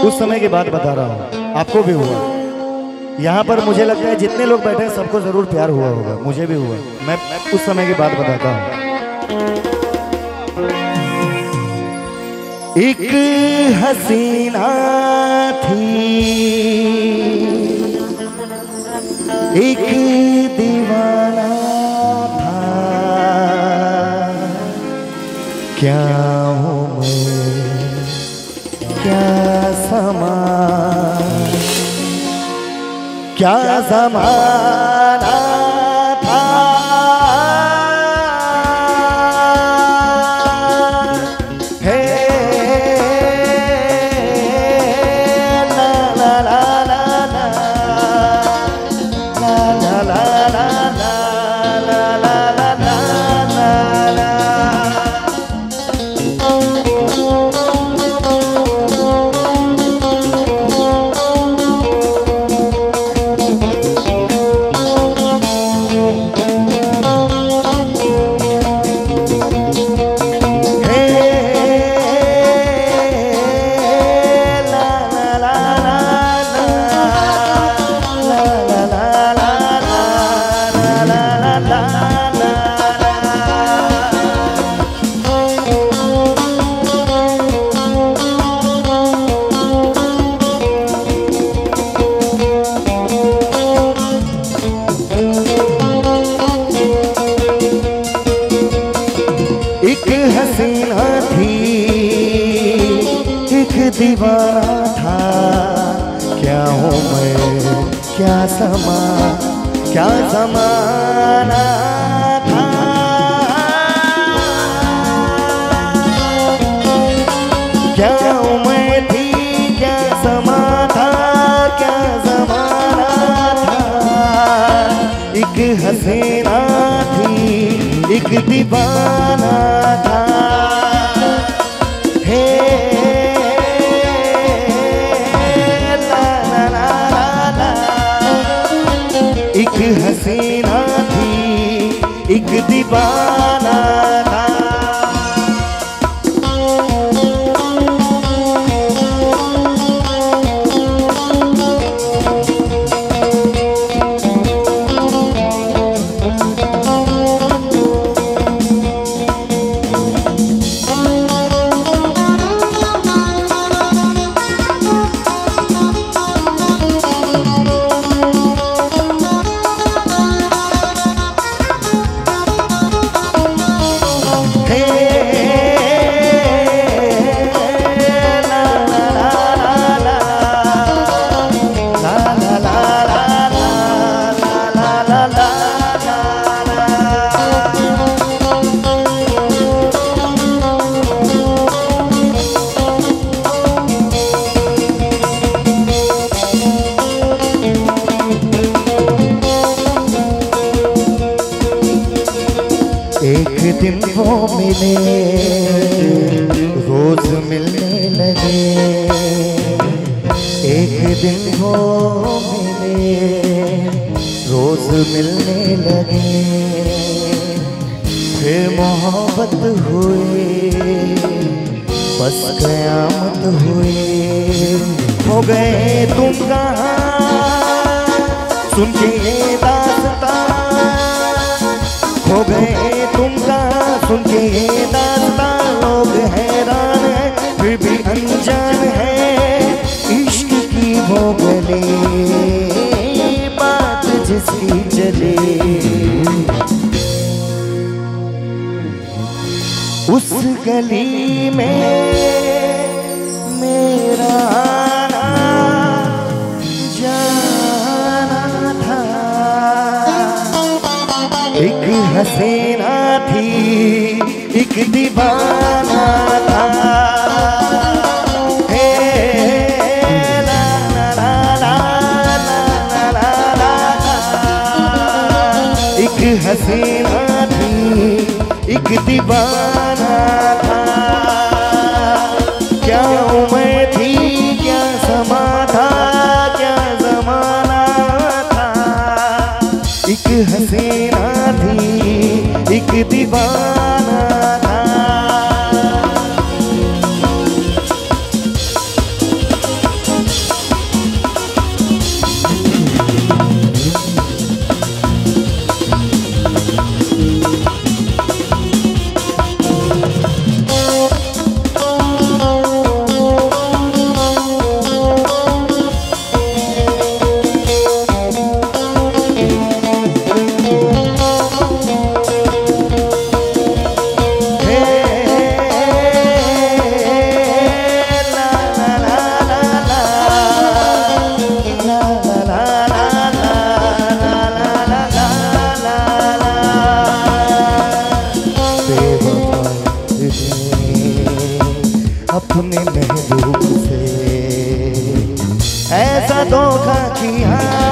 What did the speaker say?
उस समय की बात बता रहा हूँ, आपको भी हुआ। यहाँ पर मुझे लगता है जितने लोग बैठे हैं सबको जरूर प्यार हुआ होगा, मुझे भी हुआ। मैं उस समय की बात बताता हूँ। एक हसीना थी, एक दीवाना था, क्या हूँ मैं, क्या समा, क्या ज़माना था। हे ला ला ला ला ला ला ला ला ला ला ला ला ला। एक हसीना थी, एक दीवाना था, क्या हूँ मैं, क्या समा, क्या ज़माना था। क्या उम्र थी, क्या समा था, क्या ज़माना था। एक हसीना थी, एक दीवाना था। हे ला ला ला ला, एक हसीना थी, एक दीवाना था। एक दिन वो मिले, रोज मिलने लगे। एक दिन वो मिले, रोज मिलने लगे। फिर मोहब्बत हुई, बस कयामत हुई। हो गए तुम कहाँ, सुन के ये दास्तां। हो गए तुम कहाँ, सुन के ये दास्तां। लोग हैरान हैं, फिर भी अनजान है इश्क की वो गली, बात जिसकी चले। उस गली में मेरा आना जाना था। एक हसीना थी, एक दीवाना था। हे ला ला ला ला ला ला, एक हसीना थी, एक दीवाना था। क्या उम्र थी, क्या समा था, क्या ज़माना था। एक हसीना थी, एक दीवाना था। अपने महबूब से, ऐसा धोखा किया